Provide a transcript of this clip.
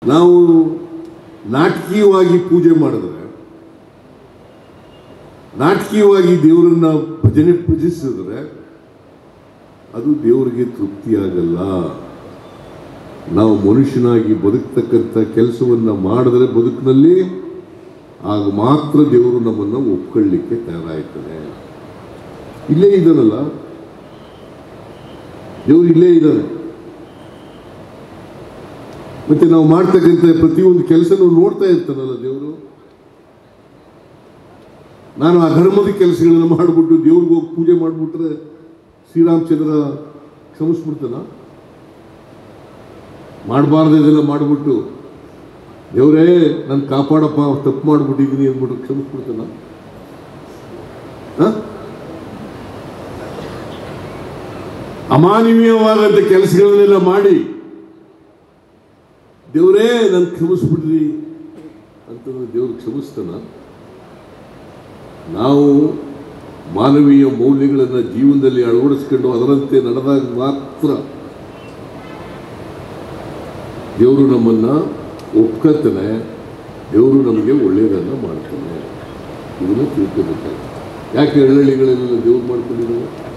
ನಾವು ನಾಟಕೀಯವಾಗಿ ಪೂಜೆ ಮಾಡಿದ್ರೆ, ನಾಟಕೀಯವಾಗಿ ದೇವರನ್ನ ಭಜಿಸಿದ್ರೆ ಅದು ದೇವರಿಗೆ ತೃಪ್ತಿಯಾಗಲ್ಲ. ನಾವು ಮನುಷ್ಯನಾಗಿ ಬದುಕ್ತಕ್ಕಂಥ ಕೆಲಸವನ್ನು ಮಾಡಿದ್ರೆ ಬದುಕಿನಲ್ಲಿ ಆಗ ಮಾತ್ರ ದೇವರು ನಮ್ಮನ್ನು ಒಪ್ಕೊಳ್ಳಿಕ್ಕೆ ತಯಾರಾಗ್ತದೆ. ಇಲ್ಲೇ ಇದ್ದಾನಲ್ಲ ದೇವರು, ಇಲ್ಲೇ ಇದ್ದಾನೆ. ಮತ್ತೆ ನಾವು ಮಾಡ್ತಕ್ಕಂಥ ಪ್ರತಿಯೊಂದು ಕೆಲಸನೂ ನೋಡ್ತಾ ಇರ್ತಾನಲ್ಲ ದೇವರು. ನಾನು ಅಧರ್ಮದ ಕೆಲಸಗಳನ್ನು ಮಾಡಿಬಿಟ್ಟು ದೇವ್ರಿಗೆ ಹೋಗಿ ಪೂಜೆ ಮಾಡಿಬಿಟ್ರೆ ಶ್ರೀರಾಮಚಂದ್ರ ಕ್ಷಮಿಸ್ಬಿಡ್ತಾನ? ಮಾಡಬಾರ್ದು ಇದೆಲ್ಲ ಮಾಡಿಬಿಟ್ಟು ದೇವರೇ ನಾನು ಕಾಪಾಡಪ್ಪ ತಪ್ಪು ಮಾಡಿಬಿಟ್ಟಿದ್ದೀನಿ ಅಂದ್ಬಿಟ್ಟು ಕ್ಷಮಿಸ್ಬಿಡ್ತಾನ? ಅಮಾನವೀಯವಾದಂಥ ಕೆಲಸಗಳನ್ನೆಲ್ಲ ಮಾಡಿ ದೇವರೇ ನಾನು ಕ್ಷಮಿಸ್ಬಿಡ್ರಿ ಅಂತಂದ್ರೆ ದೇವ್ರು ಕ್ಷಮಿಸ್ತಾನ? ನಾವು ಮಾನವೀಯ ಮೌಲ್ಯಗಳನ್ನು ಜೀವನದಲ್ಲಿ ಅಳವಡಿಸ್ಕೊಂಡು ಅದರಂತೆ ನಡೆದಾಗ ಮಾತ್ರ ದೇವರು ನಮ್ಮನ್ನು ಒಪ್ಕೊತಾನೆ, ದೇವರು ನಮಗೆ ಒಳ್ಳೆಯದನ್ನು ಮಾಡ್ತಾನೆ. ಇದನ್ನು ತಿಳ್ಕೋಬೇಕಾಗುತ್ತೆ. ಯಾಕೆ ಹಳ್ಳಿಗಳೆಲ್ಲ ದೇವ್ರು ಮಾಡ್ಕೊಂಡಿದ್ದಾವೆ?